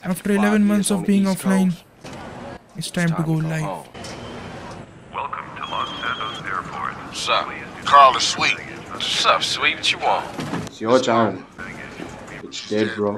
After 11 months of being offline, it's time to go live. Welcome to Los Santos Airport. What's up? Carl is sweet. What's up, sweet? What you want? It's your time. It's dead, bro.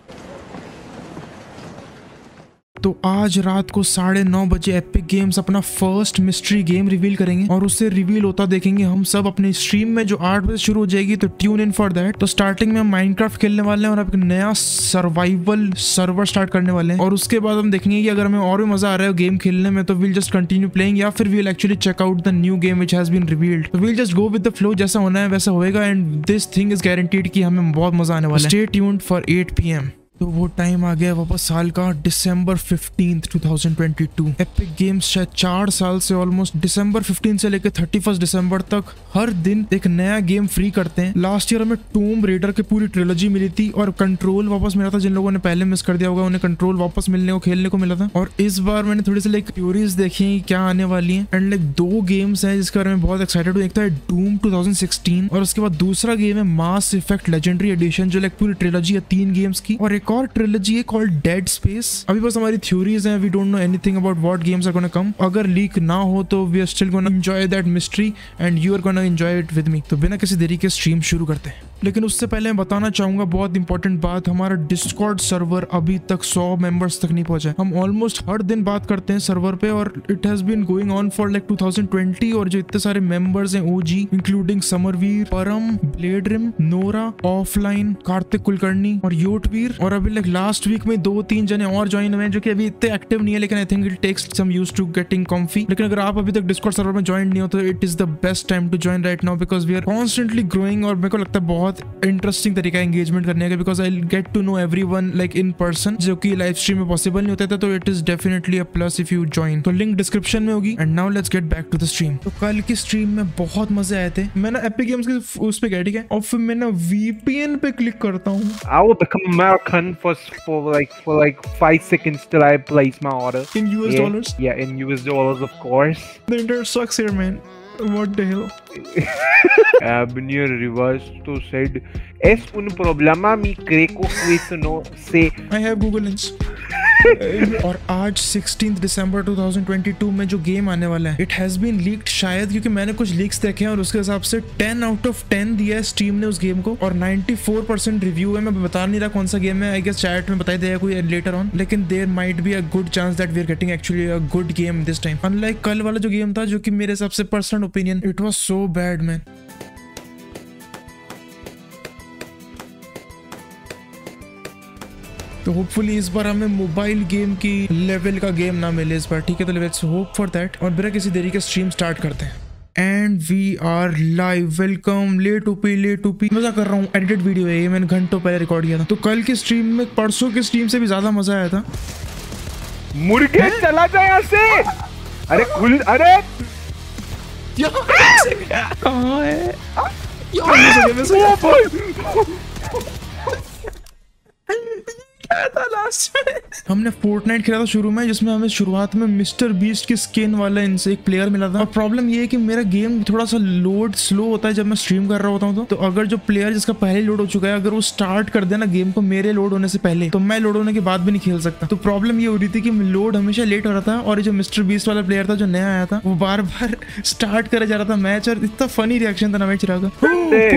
तो आज रात को 9:30 बजे Epic Games अपना first mystery game reveal करेंगे और उससे reveal होता देखेंगे हम सब अपने स्ट्रीम में जो 8 बजे शुरू हो जाएगी। तो ट्यून इन फॉर दैट। तो स्टार्टिंग में हम माइनक्राफ्ट खेलने वाले हैं और अब एक नया सर्वाइवल सर्वर स्टार्ट करने वाले हैं और उसके बाद हम देखेंगे कि अगर हमें और भी मजा आ रहा है गेम खेलने में तो वील जस्ट कंटिन्यू प्लेइंग या फिर we'll actually check out the new game which has been revealed. तो we'll just go with the flow, जैसा होना है वैसा होएगा and this thing is guaranteed कि हमें बहुत मजा आने वाला है। Stay tuned for 8 PM। तो वो टाइम आ गया वापस साल का December 15th 2022। एपिक गेम्स शायद 4 साल से ऑलमोस्ट December 15 से लेकर 31 दिसंबर तक हर दिन एक नया गेम फ्री करते हैं। लास्ट ईयर हमें टूम रेडर की पूरी ट्रिलॉजी मिली थी और कंट्रोल वापस मिला था। जिन लोगों ने पहले मिस कर दिया होगा उन्हें कंट्रोल वापस मिलने को खेलने को मिला था। और इस बार मैंने थोड़ी सी लाइक थ्योरीज देखी हैं क्या आने वाली है एंड लाइक 2 गेम्स हैं जिसके बारे में बहुत एक्साइटेड हूँ। एक था डूम 2016 और उसके बाद दूसरा गेम है मास इफेक्ट लेजेंडरी एडिशन जो लाइक पूरी ट्रिलॉजी है 3 गेम्स की, और एक और ट्रिलॉजी है कॉल्ड डेड स्पेस। अभी बस हमारी थ्योरीज हैं, we don't know anything about what games are gonna come. अगर लीक ना हो तो we are still gonna enjoy that mystery and you are gonna enjoy it with me. तो बिना किसी देरी के स्ट्रीम शुरू करते हैं, लेकिन उससे पहले मैं बताना चाहूंगा बहुत इंपॉर्टेंट बात। हमारा डिस्कॉर्ड सर्वर अभी तक 100 मेंबर्स तक नहीं पहुंचा है। हम ऑलमोस्ट हर दिन बात करते हैं सर्वर पे और it has been going on for like 2020 और जो इतने सारे मेंबर्स हैं ओजी including Samarveer, Param, Bladerim, Nora, offline, Kartik Kulkarni और योटवीर, और अभी लाइक लास्ट वीक में 2-3 जने और ज्वाइन हुए हैं जो कि अभी इतने एक्टिव नहीं है, लेकिन I think it takes some used to getting comfy. लेकिन अगर आप अभी तक डिस्कॉर्ड सर्वर में ज्वाइन नहीं हो तो it is the best time to join right now because we are constantly growing और मेरे को लगता है बहुत इंटरेस्टिंग तरीका है एंगेजमेंट करने का because I get to know everyone like in person, जो कि लाइव स्ट्रीम में पॉसिबल नहीं होता था। तो it is definitely a plus if you join. तो लिंक डिस्क्रिप्शन में होगी। And now let's get back to the stream. तो कल की स्ट्रीम में बहुत मजे आए थे। मैं ना एपिक गेम्स के उस पे गया, ठीक है, और फिर मैं ना VPN पे क्लिक करता हूँ। I will become American for like 5 seconds till I place my order. In US dollars? Yeah, in US dollars, of course. The internet sucks here, man. What the hell? Abner Rivasto said, "Es un problema mi greco questiono se." I have Google Lens. और आज 16 दिसंबर 2022 में जो game आने वाला है it has been leaked, शायद क्योंकि मैंने कुछ लीक्स देखे हैं और उसके हिसाब से 10 out of 10 दिया है स्टीम ने उस गेम को और 94% रिव्यू है। मैं बता नहीं रहा कौन सा गेम है, आई गेस चैट में बताई देगा कोई लेटर ऑन, लेकिन there might be a good chance that we are getting actually a good game this time, unlike कल वाला जो गेम था जो कि मेरे हिसाब से personal opinion it was so bad man. तो होपफुली इस बार हमें मोबाइल गेम की लेवल का गेम ना मिले इस बार, ठीक है। तो लेट्स होप फॉर दैट और बिना किसी देरी के स्ट्रीम स्टार्ट करते हैं। And we are live. Welcome. लेट ओपी मजा कर रहा हूँ, एडिटेड वीडियो है ये, मैंने घंटों पहले रिकॉर्ड किया था। तो कल की स्ट्रीम में परसों की स्ट्रीम से भी ज्यादा मजा आया था। मुर्गे चला जाए यहाँ से। अरे खुल, अरे कहाँ है? हमने फोर्टनाइट खेला था शुरू में, जिसमें हमें शुरुआत में मिस्टर बीस्ट की स्किन वाला इनसे एक प्लेयर मिला था। और प्रॉब्लम ये है कि मेरा गेम थोड़ा सा लोड स्लो होता है जब मैं स्ट्रीम कर रहा होता हूँ। तो अगर जो प्लेयर जिसका पहले लोड हो चुका है अगर वो स्टार्ट कर देना गेम को मेरे लोड होने से पहले, तो मैं लोड होने के बाद भी नहीं खेल सकता। तो प्रॉब्लम ये हो रही थी कि लोड हमेशा लेट हो रहा था और जो मिस्टर बीस्ट वाला प्लेयर था जो नया आया था वो बार बार स्टार्ट करे जा रहा था मैच, और इतना फनी रिएक्शन था ना मैच रहा था।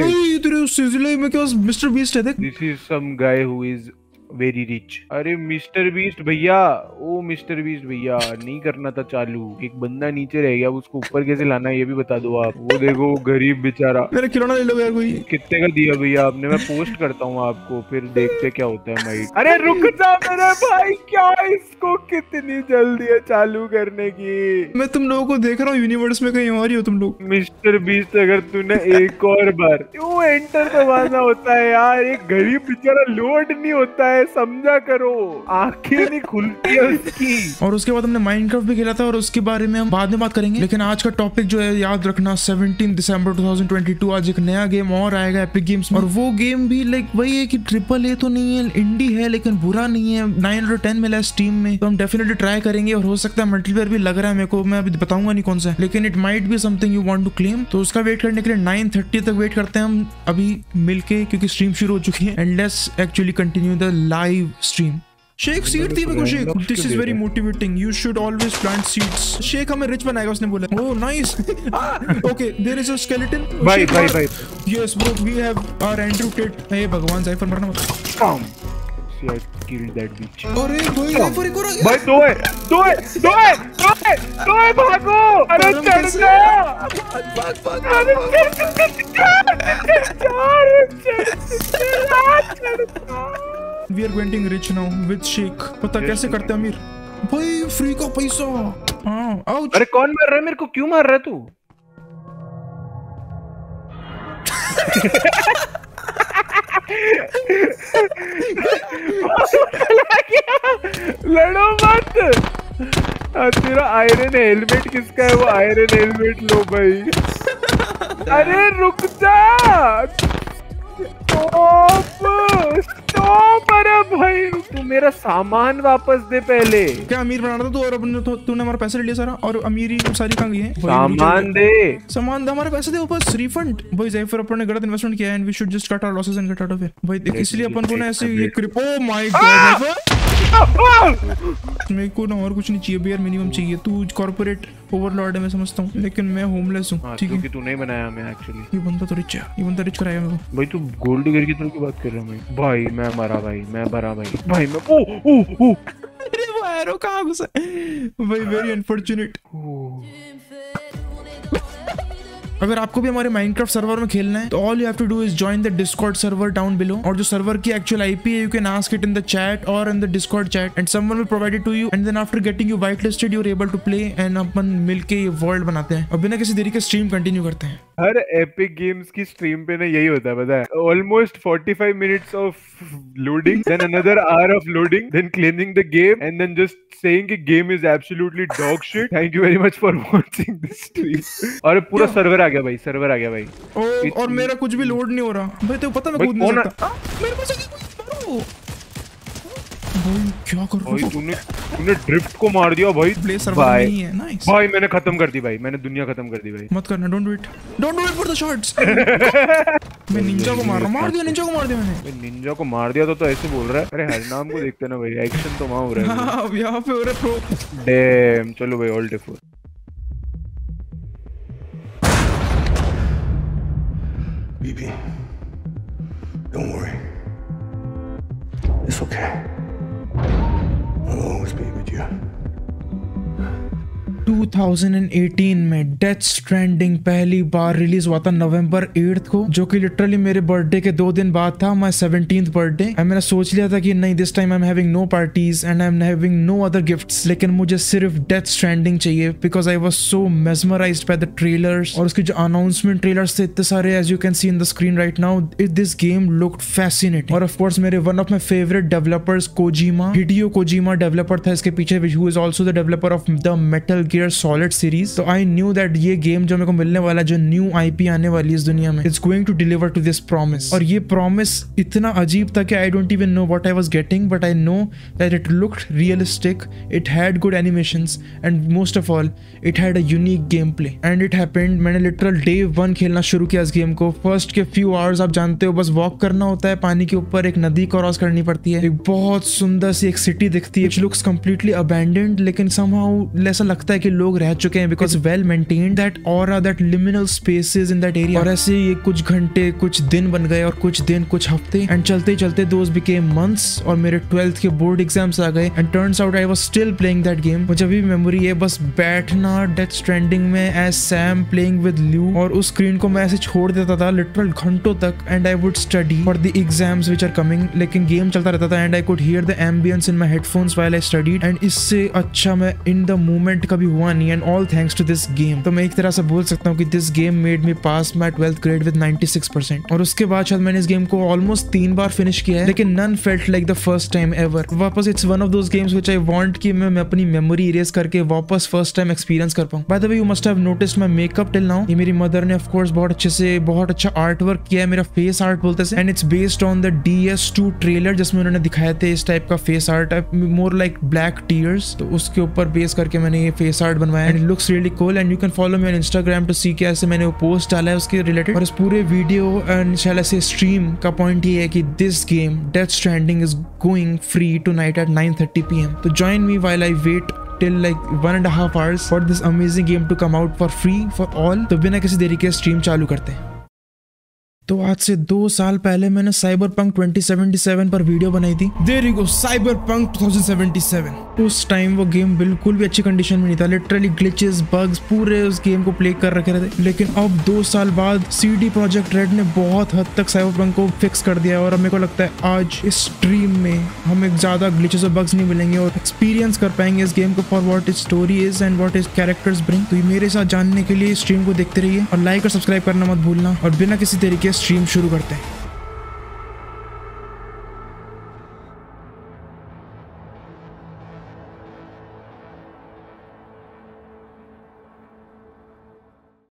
मिस्टर बीस्ट है, This is some guy who is very rich. अरे मिस्टर बीस्ट भैया, ओ मिस्टर बीस्ट भैया नहीं करना था चालू, एक बंदा नीचे रह गया, उसको ऊपर कैसे लाना है ये भी बता दो आप। वो देखो गरीब बेचारा। मेरा खिलौना ले लो यार कोई। कितने का दिया भैया आपने? मैं पोस्ट करता हूँ आपको, फिर देखते क्या होता है माइक। अरे रुक जा मेरे भाई, क्या इसको कितनी जल्दी है चालू करने की? मैं तुम लोगों को देख रहा हूँ यूनिवर्स में, कहीं और ही हो तुम लोग। मिस्टर बीस्ट अगर तूने एक और बार क्यों एंटर दबाना होता है यार, एक गरीब बेचारा लोड नहीं होता है, समझा करो, आंखें नहीं खुलती है उसकी। और उसके बाद हमने माइनक्राफ्ट भी खेला था और उसके बारे में हम बाद में बात करेंगे, लेकिन आज का टॉपिक जो है याद रखना 17 दिसंबर 2022 आज एक नया गेम और आएगा एपिक गेम्स में। और वो गेम भी लाइक वही है कि AAA तो नहीं है, इंडी है, लेकिन बुरा नहीं है, 9 out of 10 मिला है स्टीम में। तो हम डेफिनेटली ट्राई करेंगे और हो सकता है मल्टीप्लेयर भी लग रहा है मेरे को, मैं अभी बताऊंगा नहीं कौन सा है, लेकिन it might be something you want to claim. तो उसका वेट करने के लिए 9:30 तक वेट करते हैं हम अभी मिलके, क्योंकि स्ट्रीम शुरू हो चुकी है। And let's actually continue the live stream. Sheikh seed दी मेरे को Sheikh. This is very motivating, you should always plant seeds. Sheikh हमें रिच बनाएगा उसने बोला। Oh nice. Okay there is a skeleton. भाई yes bro we have our Andrew Tate. हे भगवान ज़ाइफर मरना मत। See, I killed that bitch. अरे भाई ज़ाइफर एक और आ गया। भाई दो है भागो। अरे चढ़ जा। We are getting rich now with Sheikh। पता कैसे करते हैं अमीर? भाई फ्री का पैसा। हाँ आउच। अरे कौन मार रहा है मेरे को? क्यों मार रहा है तू? लड़ो मत। तेरा आयरन हेलमेट किसका है? वो आयरन हेलमेट लो भाई। अरे रुक जा। स्टॉप। अरे भाई तू मेरा सामान वापस दे पहले। क्या अमीर बनाना था तू और अपने तूने हमारा पैसे ले लिया सारा और अमीरी सारी कहाँ गई है? सामान दे हमारे पैसे दे वापस रिफंड। भाई ज़ाइफर अपन ने गलत इन्वेस्टमेंट किया है and we should just cut our losses and get out of here. भाई इसलिए अपन को ना ऐसे ये ओह माय गॉड मेरे को ना और कुछ नहीं चाहिए, बेयर मिनिमम चाहिए। तू कॉर्पोरेट ओवरलॉर्ड है मैं समझता हूँ, लेकिन मैं होमलेस हूँ। ठीक है क्योंकि तू नहीं बनाया मैं एक्चुअली। ये बंदा तो रिच है, ये बंदा रिच कराया मेरे को। भाई तू गोल्ड डिगर की तरह की बात कर रहा है भाई। मैं मरा भाई मैं ओ अरे वो एरो कहाँ घुसा भाई? Very unfortunate. अगर आपको भी हमारे माइनक्राफ्ट सर्वर में खेलना है तो all you have to do is join the Discord server down below. और जो सर्वर की एक्चुअल आईपी है you can ask it in the chat और in the Discord chat and someone will provide it to you and then after getting you white listed you are able to play and अपन मिलके ये world बनाते हैं और बिना किसी देरी के स्ट्रीम कंटिन्यू करते हैं। हर एपिक गेम्स की स्ट्रीम पे ना यही होता है पता है। Almost 45 minutes of loading, then another hour of loading, then cleaning the game and then just saying कि game is absolutely dog shit, thank you very much for watching this stream. और पूरा सर्वर आ गया भाई, server आ गया भाई। और मेरा कुछ भी लोड नहीं हो रहा भाई। तो पता मैं कूद नहीं सकता। मेरे पास मारो भाई। क्या कर रहा है तूने ड्रिफ्ट को मार दिया भाई। प्ले सर्वर नहीं है। नाइस भाई मैंने खत्म कर दी भाई, मैंने दुनिया खत्म कर दी भाई। मत करना, don't do it for the shots. मैं निंजा को मार रहा हूं। मार दिया निंजा को मैंने। निंजा को मार दिया तो ऐसे बोल रहा है। अरे हर नाम को देखते ना भाई, एक्शन तो वहां हो रहा है। हां यहां पे हो रहा है प्रो। डैम चलो भाई alt F4। BB, don't worry. It's okay. I'll always be with you. 2018 में डेथ स्ट्रैंडिंग पहली बार रिलीज हुआ था नवंबर 8 को, जो कि लिटरली मेरे बर्थडे के 2 दिन बाद था, माय 17th बर्थडे। मैंने सोच लिया था कि नहीं this time I am having no parties and I am having no other gifts, लेकिन मुझे सिर्फ डेथ स्ट्रैंडिंग चाहिए because I was so mesmerised by the trailers और उसके जो अनाउंसमेंट ट्रेलर्स थे इतने सारे, as you can see in the screen right now. This game looked fascinating. और ऑफ कोर्स मेरे one of my favourite developers Kojima, Hideo Kojima developer था इसके पीछे, who is also the developer of the Metal Gear Solid series. तो I knew that ये game जो मेरे को मिलने वाला, जो न्यू आईपी आने वाली इस दुनिया में, it's going to deliver to this promise. और ये प्रॉमिस इतना अजीब था कि I don't even know what I was getting, but I know that it looked realistic, it had good animations and most of all it had a unique gameplay and it happened. मैंने literal day 1 खेलना शुरू किया इस game को। First के few hours आप जानते हो बस वॉक करना होता है पानी के ऊपर, एक नदी क्रॉस करनी पड़ती है, एक बहुत सुंदर सी एक सिटी दिखती है, लुक्स कंप्लीटली अबैंडन्ड, लेकिन समहाउ ऐसा लगता है कि लोग रह चुके हैं because well maintained that aura, that liminal spaces in that area. और ऐसे ये कुछ घंटे कुछ दिन बन गए और कुछ दिन कुछ हफ्ते एंड चलते चलते दोज बिकेम मंथ्स और मेरे 12th के बोर्ड एग्जाम्स आ गए and turns out I was still playing that game. मुझे अभी भी मेमोरी है बस बैठना डेथ स्ट्रैंडिंग में as Sam playing with Lou, और उस स्क्रीन को मैं ऐसे छोड़ देता था लिटरल घंटों तक and I would study for the exams which are coming, लेकिन गेम चलता रहता था and I could hear the ambience in my headphones while I studied and इससे अच्छा मैं इन द मोमेंट कभी हुआ नहीं and all thanks to this game. तो मैं एक तरह से बोल सकता हूँ कि this game made me pass my 12th grade with 96%। और उसके बाद शायद मैंने इस गेम को ऑलमोस्ट 3 बार फिनिश किया है, लेकिन none felt like the first time ever. वापस it's one of those games which I want कि मैं अपनी मेमोरी इरेज करके वापस फर्स्ट टाइम एक्सपीरियंस कर पाऊं। By the way you must have noticed my makeup till now. ये मेरी मदर ने ऑफ कोर्स बहुत अच्छे से बहुत अच्छा आर्ट वर्क किया है, मेरा फेस आर्ट बोलते हैं, and it's based on the DS2 trailer जिसमें उन्होंने दिखाए थे इस टाइप का face art, more like black tears. तो उसके ऊपर बेस करके मैंने ये फेस आर्ट बनवाया and it looks really cool and you can follow me on Instagram to see कि ऐसे मैंने वो पोस्ट डाला है उसके रिलेटेड। और इस पूरे वीडियो एंड शायद ऐसे स्ट्रीम का पॉइंट ये है कि this game Death Stranding is going free tonight at 9:30 PM। तो join me while I wait till like 1.5 hours for this amazing game to come out for free for all। तो बिना किसी देरी के स्ट्रीम चालू करते हैं। तो आज से 2 साल पहले मैंने साइबरपंक 2077 पर वीडियो बनाई थी। There you go, Cyberpunk 2077। उस टाइम वो गेम बिल्कुल भी अच्छी कंडीशन में नहीं था, लिटरली ग्लिचेस बग्स पूरे उस गेम को प्ले कर रखे थे। लेकिन अब 2 साल बाद CD प्रोजेक्ट रेड ने बहुत हद तक साइबरपंक को फिक्स कर दिया और अब मेरे को लगता है आज इस स्ट्रीम में हमें ज्यादा ग्लिचेस और बग्स नहीं मिलेंगे और एक्सपीरियंस कर पाएंगे इस गेम को for what is story is and what is characters bring. तो मेरे साथ जानने के लिए स्ट्रीम को देखते रहिए और लाइक और सब्सक्राइब करना मत भूलना और बिना किसी तरीके स्ट्रीम शुरू करते हैं।